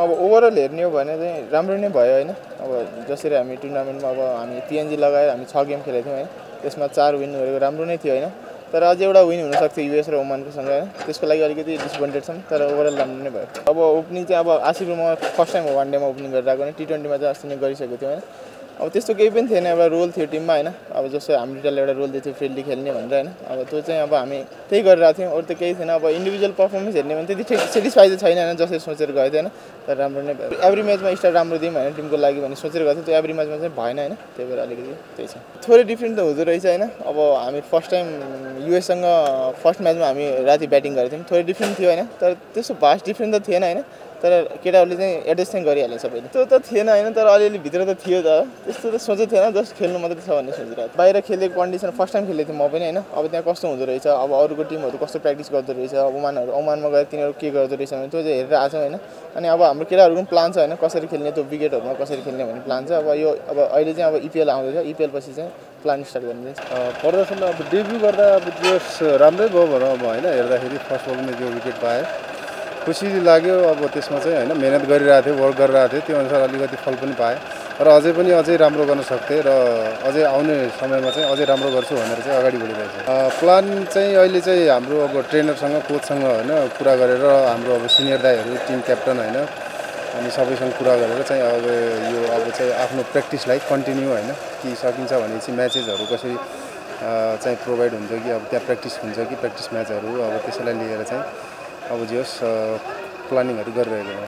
अब ओभरअल हेर्ने हो भने चाहिँ राम्रो नै भयो हैन। अब जसरी हामी टुर्नामेन्टमा अब हामी पिएनजी लगाएर हामी 6 गेम खेलेको थियौँ हैन। त्यसमा 4 विन गरेको राम्रो नै थियो हैन। तर अझै एउटा विन हुन सक्थ्यो युएस र ओमानको सँग हैन। त्यसको लागि अलिकति डिसअपोइन्टेड छौँ तर ओभरअल राम्रो नै भयो। अब ओपनिङ चाहिँ अब आसिफको म फर्स्ट टाइम हो वान डेमा ओपनिङ गरेर आएको नि टी20 मा चाहिँ अस्ति नै गरिसकेको थियो हैन। अब त्यस्तो केही पनि थिएन एउटा रोल थियो टिममा हैन। अब जस्तो हाम्रो टिमले एउटा रोल दिएको थियो फ्रेन्डली खेल्ने भनेर हैन। अब त्यो चाहिँ अब हामी त्यही गरिरहेको थियौँ अरु त केही थिएन। अब इन्डिभिजुअल परफर्मेन्स हेर्ने भने त्यति सेटिस्फाई चाहिँ छैन हैन जसरी सोचेर गएको थिएन तर राम्रो नै भयो। एभ्री म्याचमा स्टार्ट राम्रो दिउँ हैन टिमको लागि भन्ने सोचेर गएको थियो त्यो एभ्री म्याचमा चाहिँ भएन हैन। त्यही भएर अलिकति त्यही छ। थोरै डिफरेन्ट त हुँदो रहेछ हैन। अब हामी फर्स्ट टाइम युएस सँग फर्स्ट म्याचमा हामी राति ब्याटिङ गरेको थियौँ थोरै डिफरेन्ट थियो हैन। तर त्यस्तो भास्ट डिफरेन्ट त थिएन हैन। तर केटाहरूले चाहिँ एडजस्ट चाहिँ गरिहाल्यो सबैले। त्यो त थिएन हैन तर अलिअलि भित्र त थियो त। त्यस्तो त सोचेको थिएन जस्ट खेल्नु मात्रै छ भन्ने सोचिरहेको थिएँ। बाहिर खेलेको कन्डिसन फर्स्ट टाइम खेलेको थिएँ म पनि हैन। अब त्यहाँ कस्तो हुँदो रहेछ अब अरूको टिमहरू कस्तो प्र्याक्टिस गर्दो रहेछ ओमानमा गएर तिनीहरू के गर्दो रहेछ भने त्यो चाहिँ हेरेर आएको छौँ हैन। अनि अब हाम्रो केटाहरूको पनि प्लान छ हैन कसरी खेल्ने त्यो विकेटहरूमा कसरी खेल्ने भन्ने प्लान छ। अब यो अब अहिले चाहिँ अब इपिएल आउँदैछ इपिएल पछि चाहिँ प्लान स्टार्ट गर्ने प्रदर्शन अब डेब्यु गर्दा अब जोस राम्रै भयो भनौँ अब हैन। हेर्दाखेरि फर्स्ट बलमा जो विकेट पाए खुसी लाग्यो। अब त्यसमा चाहिँ हैन मेहनत गरिरहेको थियो वर्क गरिरहेको थियो त्यो अनुसार अलिकति फल पनि पाए र अझै राम्रो गर्न सक्थे र अझै आउने समयमा चाहिँ अझै राम्रो गर्छु भनेर चाहिँ अगाडि बढिरहेको छ। प्लान चाहिँ अहिले चाहिँ हाम्रो अब ट्रेनरसँग कोचसँग हैन कुरा गरेर हाम्रो अब सिनियर दाइहरू टिम क्याप्टन हैन अनि सबैसँग कुरा गरेर चाहिँ अब यो अब चाहिँ आफ्नो प्र्याक्टिसलाई कन्टिन्यू हैन कि सकिन्छ भने चाहिँ म्याचेसहरू कसरी चाहिँ प्रोभाइड हुन्छ कि अब त्यहाँ प्र्याक्टिस हुन्छ कि प्र्याक्टिस म्याचहरू अब त्यसैलाई लिएर चाहिँ अब जे होस् प्लानिङहरू गरिरहेको